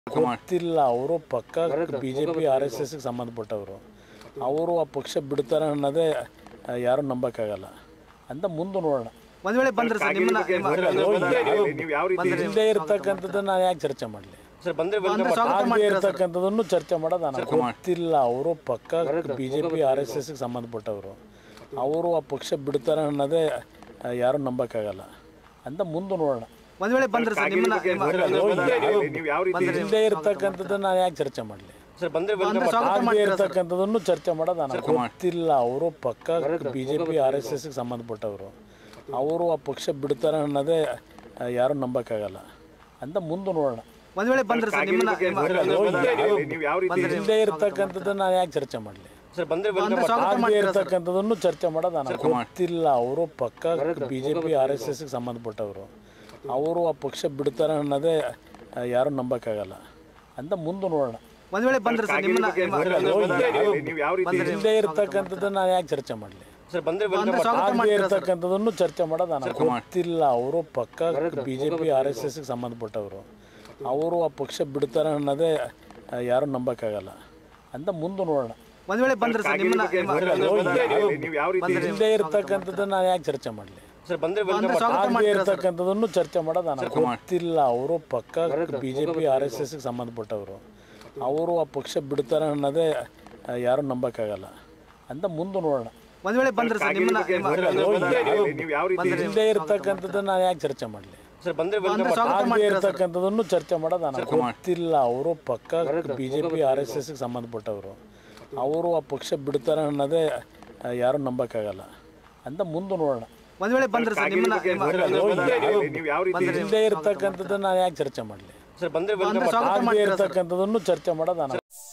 ಗೊತ್ತಿಲ್ಲ. ಅವರು ಪಕ್ಕ ಬಿಜೆಪಿ RSS ಗೆ ಸಂಬಂಧಪಟ್ಟವರು. ಅವರು ಆ ಪಕ್ಷ ಬಿಡ್ತಾರೆ ಅನ್ನೋದೇ ಯಾರು ನಂಬಕ್ಕಾಗಲ್ಲ ಅಂತ ಮುಂದೆ ನೋಡೋಣ. ಒಂದು ವೇಳೆ ಬಂದ್ರೆ ಸರ್ ನಿಮ್ಮನ್ನ ಇಲ್ಲದೆ ಇರ್ತಕ್ಕಂಥದ್ದನ್ನ ನಾನು ಯಾಕೆ ಚರ್ಚೆ ಮಾಡಲಿ? ಆಗದೆ ಇರ್ತಕ್ಕಂಥದ್ದನ್ನು ಚರ್ಚೆ ಮಾಡೋದು ನಾನು ಗೊತ್ತಿಲ್ಲ. ಅವರು ಪಕ್ಕ ಬಿಜೆಪಿ RSS ಗೆ ಸಂಬಂಧಪಟ್ಟವರು. ಅವರು ಆ ಪಕ್ಷ ಬಿಡ್ತಾರೆ ಅನ್ನೋದೇ ಯಾರು ನಂಬಕ್ಕಾಗಲ್ಲ ಅಂತ ಮುಂದೆ ನೋಡೋಣ. ಒಂದು ವೇಳೆ ಬಂದ್ರೆ ಸರ್ ನಿಮ್ಮನ್ನ ಇಲ್ಲದೆ ಇರ್ತಕ್ಕಂಥದ್ದನ್ನ ನಾನು ಯಾಕೆ ಚರ್ಚೆ ಮಾಡಲಿ? ಆಗದೆ ಇರ್ತಕ್ಕಂಥದ್ದನ್ನು ಚರ್ಚೆ ಮಾಡೋದು ನಾನು ಗೊತ್ತಿಲ್ಲ. ಅವರು ಪಕ್ಕ ಬಿಜೆಪಿ RSS ಗೆ ಸಂಬಂಧಪಟ್ಟವರು. ಅವರು ಆ ಪಕ್ಷ ಬಿಡ್ತಾರೆ ಅನ್ನೋದೇ ಯಾರು ನಂಬಕ್ಕಾಗಲ್ಲ ಅಂತ ಮುಂದೆ ನೋಡೋಣ. ಒಂದು ವೇಳೆ ಬಂದ್ರೆ ಸರ್ ನಿಮ್ಮನ್ನ ಇಲ್ಲದೆ ಇರ್ತಕ್ಕಂಥದ್ದನ್ನ ನಾನು ಯಾಕೆ ಚರ್ಚೆ ಮಾಡಲಿ? ಆಗದೆ ಇರ್ತಕ್ಕಂಥದ್ದನ್ನು ಚರ್ಚೆ ಮಾಡೋದು ನಾನು ಗೊತ್ತಿಲ್ಲ. ಅವರು ಪಕ್ಕ ಬಿಜೆಪಿ RSS ಗೆ ಸಂಬಂಧಪಟ್ಟವರು. ಅವರು ಆ ಪಕ್ಷ ಬಿಡ್ತಾರೆ ಅನ್ನೋದೇ ಯಾರು ನಂಬಕ್ಕಾಗಲ್ಲ ಅಂತ ಮುಂದೆ ನೋಡೋಣ. ಒಂದು ವೇಳೆ ಬಂದ್ರೆ ಸರ್ ನಿಮ್ಮನ್ನ ಇಲ್ಲದೆ ಇರ್ತಕ್ಕಂಥದ್ದನ್ನ ನಾನು ಯಾಕೆ ಚರ್ಚೆ ಮಾಡಲಿ? ಆಗದೆ ಇರ್ತಕ್ಕಂಥದ್ದನ್ನು ಚರ್ಚೆ ಮಾಡೋದು ನಾನು ಗೊತ್ತಿಲ್ಲ. ಅವರು ಪಕ್ಕ ಬಿಜೆಪಿ RSS ಗೆ ಸಂಬಂಧಪಟ್ಟವರು. ಅವರು ಆ ಪಕ್ಷ ಬಿಡ್ತಾರೆ ಅನ್ನೋದೇ ಯಾರು ನಂಬಕ್ಕಾಗಲ್ಲ ಅಂತ ಮುಂದೆ ನೋಡೋಣ. ಒಂದು ವೇಳೆ ಬಂದ್ರೆ ಸರ್ ನಿಮ್ಮನ್ನ ಇಲ್ಲದೆ ಇರ್ತಕ್ಕಂಥದ್ದನ್ನ ನಾನು ಯಾಕೆ ಚರ್ಚೆ ಮಾಡಲಿ? ಆಗದೆ ಇರ್ತಕ್ಕಂಥದ್ದನ್ನು ಚರ್ಚೆ ಮಾಡೋದು ನಾನು ಗೊತ್ತಿಲ್ಲ. ಅವರು ಪಕ್ಕ ಬಿಜೆಪಿ RSS ಗೆ ಸಂಬಂಧಪಟ್ಟವರು. ಅವರು ಆ ಪಕ್ಷ ಬಿಡ್ತಾರೆ ಅನ್ನೋದೇ ಯಾರು ನಂಬಕ್ಕಾಗಲ್ಲ ಅಂತ ಮುಂದೆ ನೋಡೋಣ. ಒಂದು ವೇಳೆ ಬಂದ್ರೆ ಸರ್ ನಿಮ್ಮನ್ನ ಇಲ್ಲದೆ ಇರ್ತಕ್ಕಂಥದ್ದನ್ನ ನಾನು ಯಾಕೆ ಚರ್ಚೆ ಮಾಡಲಿ? ಆಗದೆ ಇರ್ತಕ್ಕಂಥದ್ದನ್ನು ಚರ್ಚೆ ಮಾಡೋದು ನಾನು ಗೊತ್ತಿಲ್ಲ. ಅವರು ಪಕ್ಕ ಬಿಜೆಪಿ RSS ಗೆ ಸಂಬಂಧಪಟ್ಟವರು. ಅವರು ಆ ಪಕ್ಷ ಬಿಡ್ತಾರೆ ಅನ್ನೋದೇ ಯಾರು ನಂಬಕ್ಕಾಗಲ್ಲ ಅಂತ ಮುಂದೆ ನೋಡೋಣ. ಒಂದು ವೇಳೆ ಬಂದ್ರೆ ಸರ್ ನಿಮ್ಮನ್ನ ಇಲ್ಲದೆ ಇರ್ತಕ್ಕಂಥದ್ದನ್ನ ನಾನು ಯಾಕೆ ಚರ್ಚೆ ಮಾಡಲಿ? ಆಗದೆ ಇರ್ತಕ್ಕಂಥದ್ದನ್ನು ಚರ್ಚೆ ಮಾಡೋದು ನಾನು